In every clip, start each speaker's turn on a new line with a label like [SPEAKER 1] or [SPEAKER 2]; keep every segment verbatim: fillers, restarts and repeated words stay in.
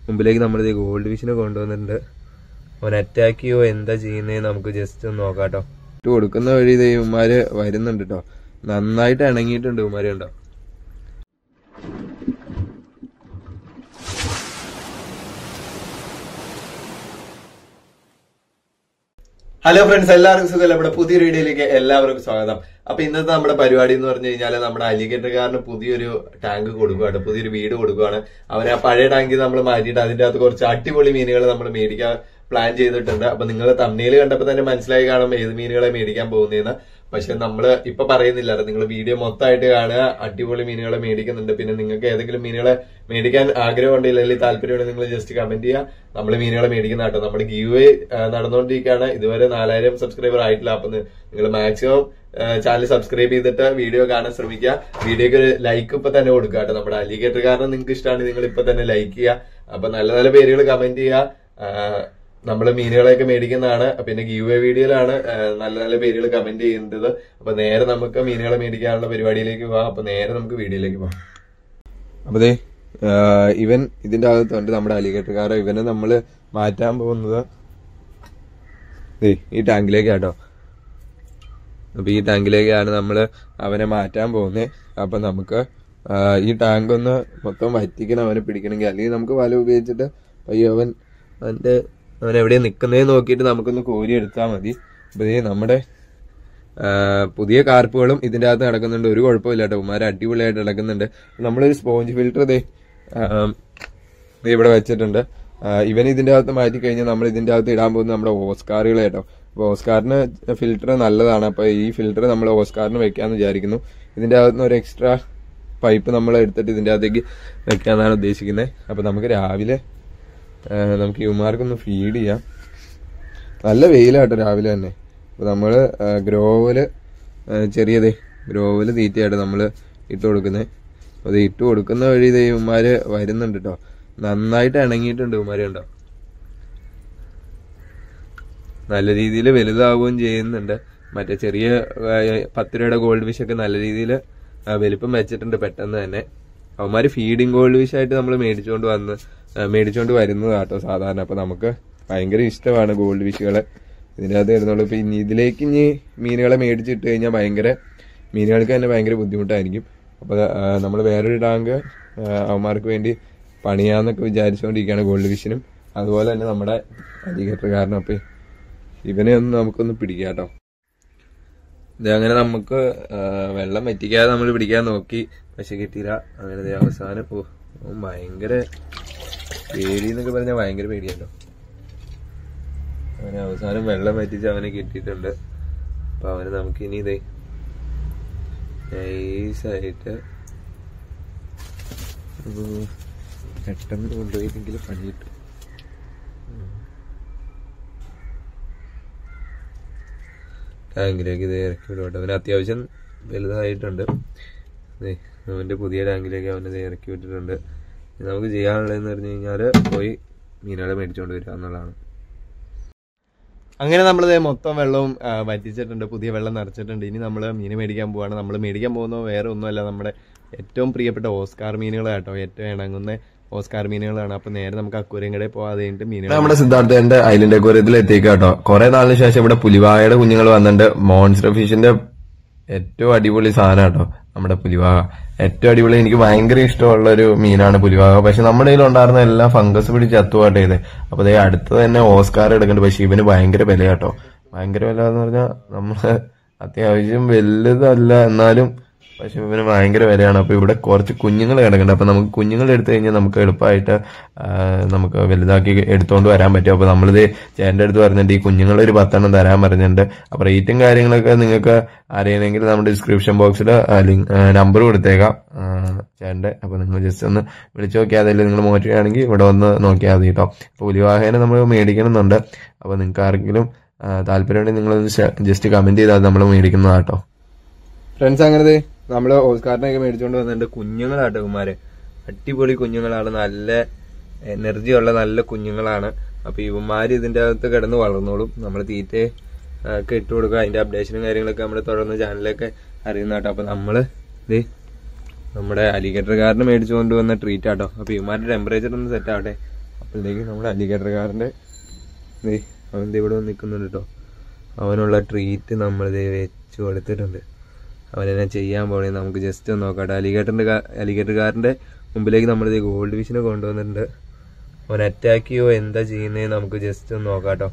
[SPEAKER 1] മുമ്പിലേക്ക് നമ്മളിത് ഗോൾഡ് ഫിഷിനെ കൊണ്ടുവന്നിട്ടുണ്ട്. അവൻ അറ്റാക്ക് ചെയ്യോ എന്താ ചെയ്യുന്നതെന്ന് നമുക്ക് ജസ്റ്റ് ഒന്ന് നോക്കാം കേട്ടോ. ഇട്ട് കൊടുക്കുന്ന വഴി ഇത് ഇവന്മാര് വരുന്നുണ്ട് കേട്ടോ. നന്നായിട്ട് ഇണങ്ങിയിട്ടുണ്ട് ഇവന്മാര് കണ്ടോ. ഹലോ ഫ്രണ്ട്സ്, എല്ലാവർക്കും സുഖമല്ല. നമ്മുടെ പുതിയ വീഡിയോയിലേക്ക് എല്ലാവർക്കും സ്വാഗതം. അപ്പൊ ഇന്നത്തെ നമ്മുടെ പരിപാടി എന്ന് പറഞ്ഞു കഴിഞ്ഞാൽ നമ്മുടെ അലിഗേറ്റർകാരന് പുതിയൊരു ടാങ്ക് കൊടുക്കുകയാണ്, പുതിയൊരു വീട് കൊടുക്കുകയാണ്. അവരെ ആ പഴയ ടാങ്കിൽ നമ്മൾ മാറ്റിയിട്ട് അതിന്റെ അകത്ത് കുറച്ച് അടിപൊളി മീനുകൾ നമ്മൾ മേടിക്കാൻ പ്ലാൻ ചെയ്തിട്ടുണ്ട്. അപ്പൊ നിങ്ങൾ തമ്മിൽ കണ്ടപ്പോ തന്നെ മനസ്സിലായി കാണും ഏത് മീനുകളെ മേടിക്കാൻ പോകുന്നതെന്ന്. പക്ഷെ നമ്മള് ഇപ്പൊ പറയുന്നില്ല, നിങ്ങൾ വീഡിയോ മൊത്തമായിട്ട് കാണുക. അടിപൊളി മീനുകളെ മേടിക്കുന്നുണ്ട്. പിന്നെ നിങ്ങൾക്ക് ഏതെങ്കിലും മീനുകളെ മേടിക്കാൻ ആഗ്രഹമുണ്ട് അല്ലെങ്കിൽ താല്പര്യമുണ്ടെങ്കിൽ നിങ്ങൾ ജസ്റ്റ് കമന്റ് ചെയ്യുക. നമ്മൾ മീനുകളെ മേടിക്കുന്ന കേട്ടോ. നമ്മുടെ ഗീവ് വേ നടന്നുകൊണ്ടിരിക്കുകയാണ്. ഇതുവരെ നാലായിരം സബ്സ്ക്രൈബർ ആയിട്ടില്ല. അപ്പൊ നിങ്ങൾ മാക്സിമം ചാനൽ സബ്സ്ക്രൈബ് ചെയ്തിട്ട് വീഡിയോ കാണാൻ ശ്രമിക്കുക. വീഡിയോക്ക് ഒരു ലൈക്ക് ഇപ്പൊ തന്നെ കൊടുക്കുക കേട്ടോ. നമ്മുടെ അലിഗേറ്റർ കാരണം നിങ്ങൾക്ക് ഇഷ്ടമാണ്, നിങ്ങൾ ഇപ്പൊ തന്നെ ലൈക്ക് ചെയ്യുക. അപ്പൊ നല്ല നല്ല പേരുകൾ കമന്റ് ചെയ്യുക. നമ്മള് മീനുകളെയൊക്കെ മേടിക്കുന്നതാണ്. പിന്നെ ഗീവ് വേ വീഡിയോയിലാണ് നല്ല നല്ല പേരുകൾ കമന്റ് ചെയ്യുന്നത്. അപ്പൊ നേരെ നമുക്ക് മീനുകളെ മേടിക്കാനുള്ള പരിപാടിയിലേക്ക് പോവാം. അപ്പൊ നേരെ നമുക്ക് വീഡിയോയിലേക്ക് പോവാം. അപ്പൊ ദേ ഇവൻ ഇതിന്റെ അകത്തുണ്ട് നമ്മുടെ അലിഗേറ്റർകാരൻ. ഇവനെ നമ്മള് മാറ്റാൻ പോകുന്നത് ഈ ടാങ്കിലേക്ക് കേട്ടോ. അപ്പൊ ഈ ടാങ്കിലേക്കാണ് നമ്മള് അവനെ മാറ്റാൻ പോകുന്നത്. അപ്പൊ നമുക്ക് ഈ ടാങ്ക് ഒന്ന് മൊത്തം വറ്റിക്കണം അവനെ പിടിക്കണമെങ്കിൽ. അല്ലെങ്കിൽ നമുക്ക് വല ഉപയോഗിച്ചിട്ട് അയ്യോ അവൻ അവന്റെ അവൻ എവിടെയാ നിക്കുന്നതെന്ന് നോക്കിയിട്ട് നമുക്കൊന്ന് കോരി എടുത്താൽ മതി. അപ്പൊ നമ്മുടെ പുതിയ കാർപ്പുകളും ഇതിന്റെ അകത്ത് നടക്കുന്നുണ്ട്. ഒരു കുഴപ്പമില്ല കേട്ടോ, ഉമ്മാരെ അടിപൊളിയായിട്ട് നടക്കുന്നുണ്ട്. നമ്മളൊരു സ്പോഞ്ച് ഫിൽറ്റർ ദേ ഇവിടെ വെച്ചിട്ടുണ്ട്. ഇവൻ ഇതിന്റെ അകത്ത് മാറ്റി കഴിഞ്ഞാൽ നമ്മൾ ഇതിന്റെ അകത്ത് ഇടാൻ പോകുന്നത് നമ്മുടെ ഓസ്കാറുകൾ കേട്ടോ. അപ്പൊ ഓസ്കാറിന് ഫിൽറ്റർ നല്ലതാണ്. അപ്പൊ ഈ ഫിൽറ്റർ നമ്മൾ ഓസ്കാറിന് വെക്കാന്ന് വിചാരിക്കുന്നു. ഇതിന്റെ അകത്ത് ഒരു എക്സ്ട്രാ പൈപ്പ് നമ്മൾ എടുത്തിട്ട് ഇതിന്റെ അകത്തേക്ക് വെക്കാന്നാണ് ഉദ്ദേശിക്കുന്നത്. അപ്പൊ നമുക്ക് രാവിലെ നമുക്ക് ഇവന്മാർക്കൊന്ന് ഫീഡ് ചെയ്യാം. നല്ല വെയിലാട്ടോ രാവിലെ തന്നെ. അപ്പൊ നമ്മള് ഗ്രോവല് ചെറിയതേ ഗ്രോവല് തീറ്റയായിട്ട് നമ്മള് ഇട്ട് കൊടുക്കുന്നത്. അപ്പൊ അത് ഇട്ട് കൊടുക്കുന്ന വഴി ഇത് ഇവന്മാര് വരുന്നുണ്ട് കേട്ടോ. നന്നായിട്ട് ഇണങ്ങിയിട്ടുണ്ട് ഇവന്മാര് കണ്ടോ. നല്ല രീതിയിൽ വലുതാവുകയും ചെയ്യുന്നുണ്ട്. മറ്റേ ചെറിയ പത്ത് രൂപയുടെ ഗോൾഡ് ഫിഷ് ഒക്കെ നല്ല രീതിയിൽ വലിപ്പം വെച്ചിട്ടുണ്ട് പെട്ടെന്ന് തന്നെ. അവന്മാര് ഫീഡിങ് ഗോൾഡ് ഫിഷ് ആയിട്ട് നമ്മൾ മേടിച്ചുകൊണ്ട് വന്ന് മേടിച്ചുകൊണ്ട് വരുന്നതാട്ടോ സാധാരണ. അപ്പൊ നമുക്ക് ഭയങ്കര ഇഷ്ടമാണ് ഗോൾഡ് ഫിഷുകളെ. ഇതിൻ്റെ അകത്ത് വരുന്നുള്ളൂ. ഇപ്പൊ ഇനി ഇതിലേക്ക് ഇനി മീനുകളെ മേടിച്ചിട്ട് കഴിഞ്ഞാൽ ഭയങ്കര മീനുകൾക്ക് തന്നെ ഭയങ്കര ബുദ്ധിമുട്ടായിരിക്കും. അപ്പൊ നമ്മൾ വേറൊരു ടാങ്ക് അവന്മാർക്ക് വേണ്ടി പണിയാന്നൊക്കെ വിചാരിച്ചുകൊണ്ടിരിക്കുകയാണ് ഗോൾഡ് ഫിഷിനും. അതുപോലെ തന്നെ നമ്മുടെ അലിഗേറ്റർ കാരണം. അപ്പൊ ഇവനെ ഒന്ന് നമുക്കൊന്ന് പിടിക്കാം കേട്ടോ. ഇത് അങ്ങനെ നമുക്ക് വെള്ളം വറ്റിക്കാതെ നമ്മൾ പിടിക്കാൻ നോക്കി, പക്ഷെ കിട്ടിയില്ല. അങ്ങനെ അവസാനം പോ ഭയങ്കര പേടി എന്നൊക്കെ പറഞ്ഞാൽ ഭയങ്കര പേടിയല്ലോ. അവന് അവസാനം വെള്ളം വറ്റിച്ച് അവനെ കിട്ടിയിട്ടുണ്ട്. അപ്പൊ അവന് നമുക്ക് ഇനി ഇതേ നൈസായിട്ട് പെട്ടെന്ന് കൊണ്ടുപോയിട്ടെങ്കിലും പണി കിട്ടും. ടാങ്കിലേക്ക് ഇത് ഇറക്കി വിടട്ടെ. അവന് അത്യാവശ്യം വലുതായിട്ടുണ്ട്. അവന്റെ പുതിയ ടാങ്കിലേക്ക് അവനത് ഇറക്കി വിട്ടിട്ടുണ്ട്. നമുക്ക് ചെയ്യാനുള്ളതെന്ന് പറഞ്ഞു കഴിഞ്ഞാല് പോയി മീനുകളെ മേടിച്ചുകൊണ്ട് വരിക എന്നുള്ളതാണ്. അങ്ങനെ നമ്മളിത് മൊത്തം വെള്ളവും വറ്റിച്ചിട്ടുണ്ട്, പുതിയ വെള്ളം നിറച്ചിട്ടുണ്ട്. ഇനി നമ്മൾ മീൻ മേടിക്കാൻ പോവാണ്. നമ്മൾ മേടിക്കാൻ പോകുന്നത് വേറെ ഒന്നുമല്ല, നമ്മുടെ ഏറ്റവും പ്രിയപ്പെട്ട ഓസ്കാർ മീനുകൾ കേട്ടോ. ഏറ്റവും ഇണങ്ങുന്ന ഓസ്കാർ മീനുകളാണ്. അപ്പൊ നേരെ നമുക്ക് അക്വേറിയം കടയിൽ പോകാതെ കഴിഞ്ഞിട്ട് മീനുകൾ നമ്മുടെ സിദ്ധാർത്ഥന്റെ ഐലൻഡ് അക്വേറിയത്തിൽ എത്തിക്കുക കേട്ടോ. കുറെ നാളിന് ശേഷം ഇവിടെ പുലിവാഹയുടെ കുഞ്ഞുങ്ങൾ വന്നിട്ടുണ്ട്. മോൺസ്റ്റർ ഫിഷിന്റെ ഏറ്റവും അടിപൊളി സാധനം കേട്ടോ നമ്മുടെ പുലിവാഹ. ഏറ്റവും അടിപൊളി, എനിക്ക് ഭയങ്കര ഇഷ്ടമുള്ള ഒരു മീനാണ് പുലിവാഹ. പക്ഷെ നമ്മുടെ കയ്യിൽ ഉണ്ടായിരുന്ന എല്ലാം ഫംഗസ് പിടിച്ച് ചത്തുപാട്ട് ചെയ്ത്. അപ്പൊ അതേ അടുത്ത് തന്നെ ഓസ്കാർ എടുക്കുന്നുണ്ട്. പക്ഷെ ഇവന് ഭയങ്കര വില കേട്ടോ. ഭയങ്കര വില എന്ന് പറഞ്ഞാൽ നമ്മള് അത്യാവശ്യം വലുതല്ല എന്നാലും പക്ഷെ ഇവന് ഭയങ്കര വിലയാണ്. അപ്പൊ ഇവിടെ കുറച്ച് കുഞ്ഞുങ്ങൾ കിടക്കുന്നുണ്ട്. അപ്പൊ നമുക്ക് കുഞ്ഞുങ്ങൾ എടുത്തു കഴിഞ്ഞാൽ നമുക്ക് എളുപ്പമായിട്ട് നമുക്ക് വലുതാക്കി എടുത്തോണ്ട് വരാൻ പറ്റും. അപ്പൊ നമ്മളിത് ചേട്ടൻ്റെ അടുത്ത് പറഞ്ഞിട്ട് ഈ കുഞ്ഞുങ്ങൾ ഒരു പത്തെണ്ണം തരാൻ പറഞ്ഞിട്ടുണ്ട്. അപ്പൊ റേറ്റും കാര്യങ്ങളൊക്കെ നിങ്ങൾക്ക് അറിയണമെങ്കിൽ നമ്മുടെ ഡിസ്ക്രിപ്ഷൻ ബോക്സിൽ ലിങ്ക് നമ്പർ കൊടുത്തേക്കാം ചേട്ടൻ്റെ. അപ്പൊ നിങ്ങൾ ജസ്റ്റ് ഒന്ന് വിളിച്ചു നോക്കിയാൽ അതല്ലേ നിങ്ങൾ മോറ്റുകയാണെങ്കിൽ ഇവിടെ ഒന്ന് നോക്കിയാൽ മതി കേട്ടോ. അപ്പൊ പുലിവാഹേനെ നമ്മൾ മേടിക്കണമെന്നുണ്ട്. അപ്പൊ നിങ്ങൾക്ക് ആർക്കെങ്കിലും താല്പര്യമുണ്ടെങ്കിൽ നിങ്ങളൊന്ന് ജസ്റ്റ് കമന്റ് ചെയ്താൽ നമ്മൾ മേടിക്കുന്നതാട്ടോ. ഫ്രണ്ട്സ് അങ്ങനെ നമ്മള് ഓസ്കാറിനൊക്കെ മേടിച്ചുകൊണ്ട് വന്നിട്ടുണ്ട്. കുഞ്ഞുങ്ങളാട്ടോ ഇവന്മാര്, അടിപൊളി കുഞ്ഞുങ്ങളാണ്. നല്ല എനർജി ഉള്ള നല്ല കുഞ്ഞുങ്ങളാണ്. അപ്പൊ ഇവന്മാര് ഇതിന്റെ അകത്ത് കിടന്ന് വളർന്നോളും. നമ്മൾ തീറ്റ ഒക്കെ ഇട്ട് കൊടുക്കുക. അതിന്റെ അപ്ഡേഷനും കാര്യങ്ങളൊക്കെ നമ്മുടെ തുടർന്ന് ചാനലിലൊക്കെ അറിയുന്ന കേട്ടോ. അപ്പൊ നമ്മള് ഇത് നമ്മുടെ അലിഗേറ്റർ കാരന് മേടിച്ചു കൊണ്ടുവന്ന ട്രീറ്റ് ആട്ടോ. അപ്പൊ ഇവന്മാരുടെ ടെമ്പറേച്ചർ ഒന്ന് സെറ്റ് ആവട്ടെ. അപ്പോഴത്തേക്ക് നമ്മുടെ അലിഗേറ്റർകാരൻ്റെ അവൻ്റെ ഇവിടെ വന്ന് നിൽക്കുന്നുണ്ട് കേട്ടോ. അവനുള്ള ട്രീറ്റ് നമ്മളിത് വെച്ച് കൊടുത്തിട്ടുണ്ട്. അവനെന്നെ ചെയ്യാൻ പോകണേ നമുക്ക് ജസ്റ്റ് ഒന്ന് നോക്കാം. അലിഗേറ്ററിൻ്റെ അലിഗേറ്റർകാരൻ്റെ മുമ്പിലേക്ക് നമ്മളിത് ഗോൾഡ് ഫിഷിനെ കൊണ്ടുവന്നിട്ടുണ്ട്. അവൻ അറ്റാക്ക് ചെയ്യോ എന്താ ചെയ്യുന്നത് നമുക്ക് ജസ്റ്റ് ഒന്ന് നോക്കാം കേട്ടോ.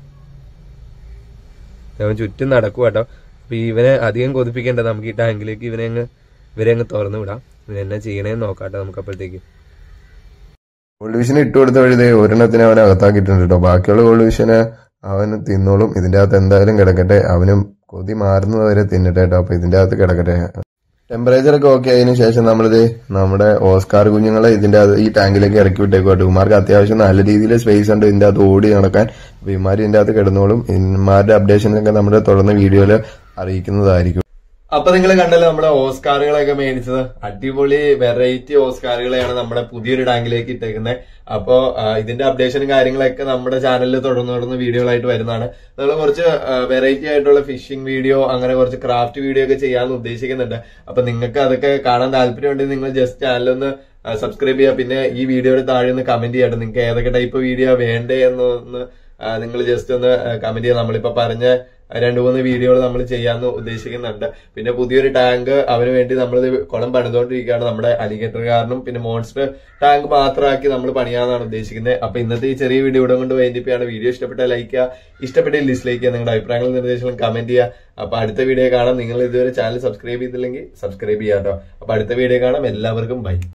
[SPEAKER 1] അവൻ ചുറ്റും നടക്കുക കേട്ടോ. അപ്പൊ ഇവനെ അധികം കൊതിപ്പിക്കേണ്ട, നമുക്ക് ഈ ടാങ്കിലേക്ക് ഇവനെ അങ്ങ് ഇവരെ അങ്ങ് തുറന്നു വിടാം. ഇവൻ എന്നാ ചെയ്യണേന്ന് നോക്കാട്ടോ നമുക്ക്. അപ്പോഴത്തേക്ക്
[SPEAKER 2] ഗോൾഡ് ഫിഷിനെ ഇട്ട് കൊടുത്ത വഴി ഒരെണ്ണത്തിന് അവനെ അകത്താക്കിയിട്ടുണ്ട് കേട്ടോ. ബാക്കിയുള്ള ഗോൾഡ് ഫിഷിനെ അവന് തിന്നോളും. ഇതിന്റെ അകത്ത് എന്തായാലും കിടക്കട്ടെ, അവനും കൊതി മാറുന്നത് വരെ തിന്നട്ടെ കേട്ടോ. അപ്പൊ ഇതിന്റെ അകത്ത് കിടക്കട്ടെ. ടെമ്പറേച്ചർ ഒക്കെ ഓക്കെ ആയതിനു ശേഷം നമ്മളിത് നമ്മുടെ ഓസ്കാർ കുഞ്ഞുങ്ങളെ ഇതിന്റെ അത് ഈ ടാങ്കിലേക്ക് ഇറക്കി വിട്ടേക്കുവാട്ടോ. ഇവന്മാർക്ക് അത്യാവശ്യം നല്ല രീതിയിൽ സ്പേസ് ഉണ്ട് ഇതിന്റെ അകത്ത് ഓടി നടക്കാൻ. അപ്പൊ ഇവന്മാർ ഇതിന്റെ അകത്ത് കിടന്നോളും. ഇവന്മാരുടെ അപ്ഡേഷനൊക്കെ നമ്മുടെ തുടർന്ന് വീഡിയോയിൽ അറിയിക്കുന്നതായിരിക്കും.
[SPEAKER 1] അപ്പൊ നിങ്ങൾ കണ്ടല്ലോ നമ്മുടെ ഓസ്കാറുകളൊക്കെ മേടിച്ചത്. അടിപൊളി വെറൈറ്റി ഓസ്കാറുകളെയാണ് നമ്മുടെ പുതിയൊരു ടാങ്കിലേക്ക് ഇട്ടേക്കുന്നത്. അപ്പോ ഇതിന്റെ അപ്ഡേഷനും കാര്യങ്ങളൊക്കെ നമ്മുടെ ചാനലിൽ തുടർന്ന് തുടർന്ന് വീഡിയോകളായിട്ട് വരുന്നതാണ്. നമ്മൾ കുറച്ച് വെറൈറ്റി ആയിട്ടുള്ള ഫിഷിംഗ് വീഡിയോ, അങ്ങനെ കുറച്ച് ക്രാഫ്റ്റ് വീഡിയോ ഒക്കെ ചെയ്യാമെന്ന് ഉദ്ദേശിക്കുന്നുണ്ട്. അപ്പൊ നിങ്ങൾക്ക് അതൊക്കെ കാണാൻ താല്പര്യമുണ്ടെങ്കിൽ നിങ്ങൾ ജസ്റ്റ് ചാനലൊന്ന് സബ്സ്ക്രൈബ് ചെയ്യുക. പിന്നെ ഈ വീഡിയോയുടെ താഴെ ഒന്ന് കമന്റ് ചെയ്യട്ടെ, നിങ്ങൾക്ക് ഏതൊക്കെ ടൈപ്പ് വീഡിയോ വേണ്ടേ എന്നൊന്ന് നിങ്ങൾ ജസ്റ്റ് ഒന്ന് കമന്റ് ചെയ്യുക. നമ്മളിപ്പോ പറഞ്ഞ രണ്ടു മൂന്ന് വീഡിയോകൾ നമ്മൾ ചെയ്യാമെന്ന് ഉദ്ദേശിക്കുന്നുണ്ട്. പിന്നെ പുതിയൊരു ടാങ്ക് അവന് വേണ്ടി നമ്മളിത് കുളം പണിതുകൊണ്ടിരിക്കുകയാണ്. നമ്മുടെ അലിഗേറ്റർകാരനും പിന്നെ മോൺസ്റ്റർ ടാങ്ക് മാത്രമാക്കി നമ്മൾ പണിയാന്നാണ് ഉദ്ദേശിക്കുന്നത്. അപ്പൊ ഇന്നത്തെ ഈ ചെറിയ വീഡിയോ ഇവിടെ കൊണ്ട് വൈൻഡിപ്പാണ്. വീഡിയോ ഇഷ്ടപ്പെട്ടാൽ ലൈക്ക് ചെയ്യുക, ഇഷ്ടപ്പെട്ടാൽ ഡിസ്ലൈക്ക് ചെയ്യുക, നിങ്ങളുടെ അഭിപ്രായങ്ങളും നിർദ്ദേശങ്ങളും കമന്റ് ചെയ്യുക. അപ്പൊ അടുത്ത വീഡിയോ കാണാം. നിങ്ങൾ ഇതുവരെ ചാനൽ സബ്സ്ക്രൈബ് ചെയ്തില്ലെങ്കിൽ സബ്സ്ക്രൈബ് ചെയ്യാം കേട്ടോ. അപ്പൊ അടുത്ത വീഡിയോ കാണാം. എല്ലാവർക്കും ബൈ.